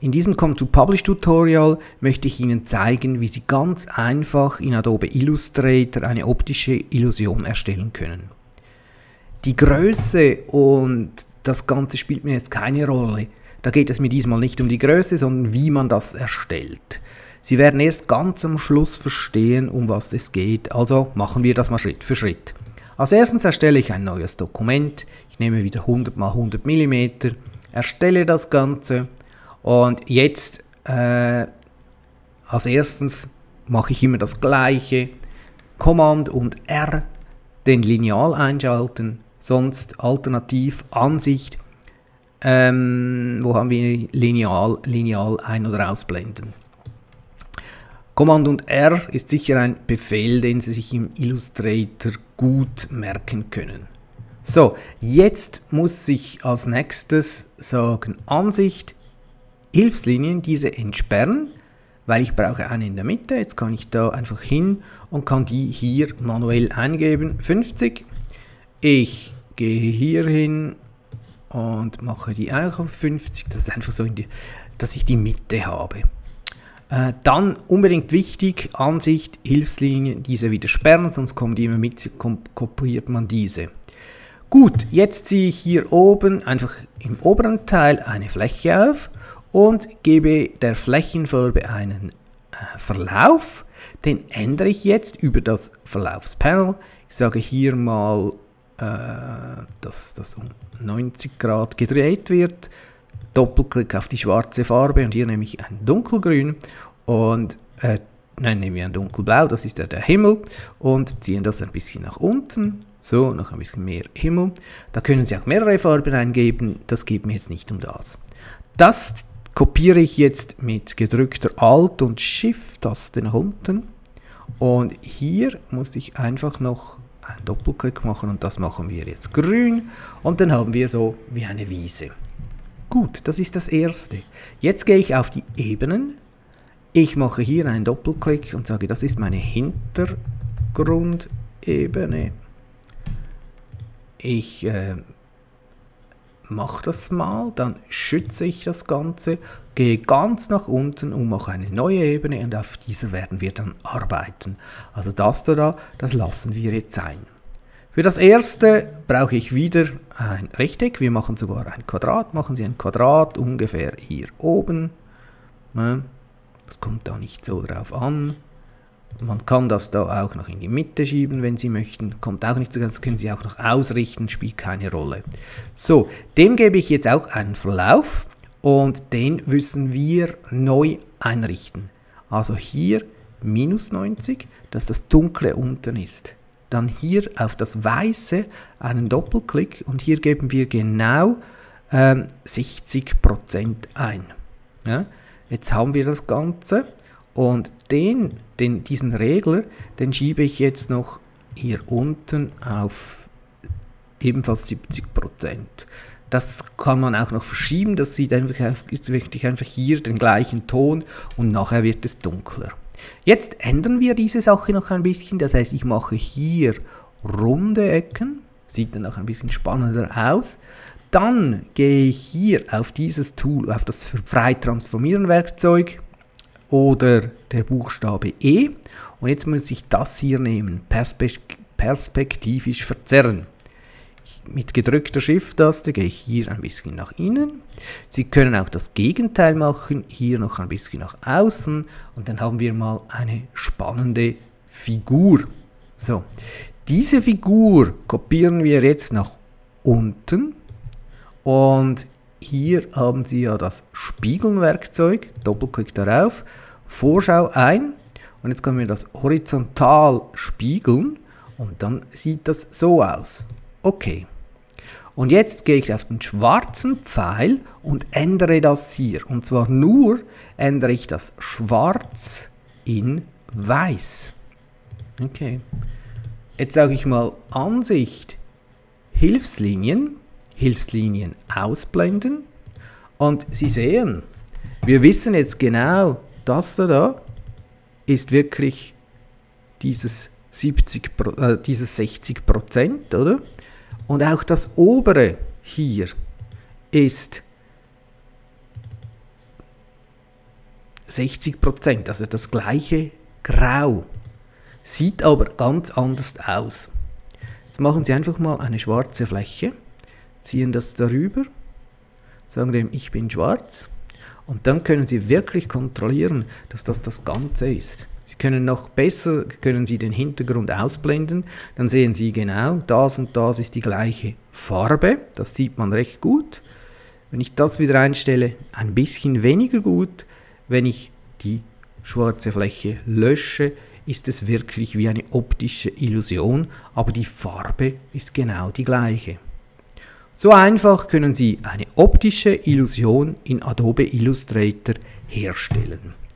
In diesem Come to Publish Tutorial möchte ich Ihnen zeigen, wie Sie ganz einfach in Adobe Illustrator eine optische Illusion erstellen können. Die Größe und das Ganze spielt mir jetzt keine Rolle. Da geht es mir diesmal nicht um die Größe, sondern wie man das erstellt. Sie werden erst ganz am Schluss verstehen, um was es geht. Also machen wir das mal Schritt für Schritt. Als erstes erstelle ich ein neues Dokument. Ich nehme wieder 100 x 100 mm, erstelle das Ganze. Und jetzt als erstes mache ich immer das Gleiche. Command und R, den Lineal einschalten, sonst alternativ Ansicht. Wo haben wir Lineal ein- oder ausblenden. Command und R ist sicher ein Befehl, den Sie sich im Illustrator gut merken können. So, jetzt muss ich als nächstes sagen Ansicht, Hilfslinien, diese entsperren, weil ich brauche eine in der Mitte. Jetzt kann ich da einfach hin und kann die hier manuell eingeben. 50. Ich gehe hier hin und mache die auch auf 50. Das ist einfach so, dass ich die Mitte habe. Dann unbedingt wichtig, Ansicht, Hilfslinien, diese wieder sperren, sonst kommen die immer mit, kopiert man diese. Gut, jetzt ziehe ich hier oben einfach im oberen Teil eine Fläche auf und gebe der Flächenfarbe einen Verlauf. Den ändere ich jetzt über das Verlaufspanel. Ich sage hier mal, dass das um 90 Grad gedreht wird. Doppelklick auf die schwarze Farbe und hier nehme ich ein dunkelgrün und nehmen wir ein dunkelblau, das ist der Himmel, und ziehen das ein bisschen nach unten. So, noch ein bisschen mehr Himmel. Da können Sie auch mehrere Farben eingeben, das geht mir jetzt nicht um das. Das kopiere ich jetzt mit gedrückter Alt- und Shift-Taste nach unten. Und hier muss ich einfach noch einen Doppelklick machen und das machen wir jetzt grün. Und dann haben wir so wie eine Wiese. Gut, das ist das erste. Jetzt gehe ich auf die Ebenen. Ich mache hier einen Doppelklick und sage, das ist meine Hintergrundebene. Ich mache das mal, dann schütze ich das Ganze, gehe ganz nach unten und mache eine neue Ebene und auf dieser werden wir dann arbeiten. Also das da, das lassen wir jetzt sein. Für das erste brauche ich wieder ein Rechteck, wir machen sogar ein Quadrat, machen Sie ein Quadrat ungefähr hier oben. Das kommt da nicht so drauf an. Man kann das da auch noch in die Mitte schieben, wenn Sie möchten. Kommt auch nicht so ganz, das können Sie auch noch ausrichten, spielt keine Rolle. So, dem gebe ich jetzt auch einen Verlauf und den müssen wir neu einrichten. Also hier minus 90, dass das Dunkle unten ist. Dann hier auf das Weiße einen Doppelklick und hier geben wir genau 60% ein. Ja, jetzt haben wir das Ganze. Und diesen Regler, den schiebe ich jetzt noch hier unten auf ebenfalls 70%. Das kann man auch noch verschieben, das sieht jetzt wirklich einfach hier den gleichen Ton und nachher wird es dunkler. Jetzt ändern wir diese Sache noch ein bisschen, das heißt, ich mache hier runde Ecken, sieht dann auch ein bisschen spannender aus. Dann gehe ich hier auf dieses Tool, auf das frei transformieren Werkzeug, oder der Buchstabe E. Und jetzt muss ich das hier nehmen, perspektivisch verzerren. Mit gedrückter Shift-Taste gehe ich hier ein bisschen nach innen. Sie können auch das Gegenteil machen, hier noch ein bisschen nach außen. Und dann haben wir mal eine spannende Figur. So, diese Figur kopieren wir jetzt nach unten. Und hier haben Sie ja das Spiegeln-Werkzeug, Doppelklick darauf, Vorschau ein und jetzt können wir das horizontal spiegeln und dann sieht das so aus. Okay. Und jetzt gehe ich auf den schwarzen Pfeil und ändere das hier. Und zwar nur ändere ich das Schwarz in Weiß. Okay. Jetzt sage ich mal Ansicht, Hilfslinien ausblenden und Sie sehen, wir wissen jetzt genau, das da ist wirklich dieses 60%, oder? Und auch das obere hier ist 60%, also das gleiche Grau. Sieht aber ganz anders aus. Jetzt machen Sie einfach mal eine schwarze Fläche, ziehen das darüber, sagen dem, ich bin schwarz, und dann können Sie wirklich kontrollieren, dass das das Ganze ist. Sie können noch besser, können Sie den Hintergrund ausblenden, dann sehen Sie genau, das und das ist die gleiche Farbe, das sieht man recht gut. Wenn ich das wieder einstelle, ein bisschen weniger gut. Wenn ich die schwarze Fläche lösche, ist es wirklich wie eine optische Illusion, aber die Farbe ist genau die gleiche. So einfach können Sie eine optische Illusion in Adobe Illustrator herstellen.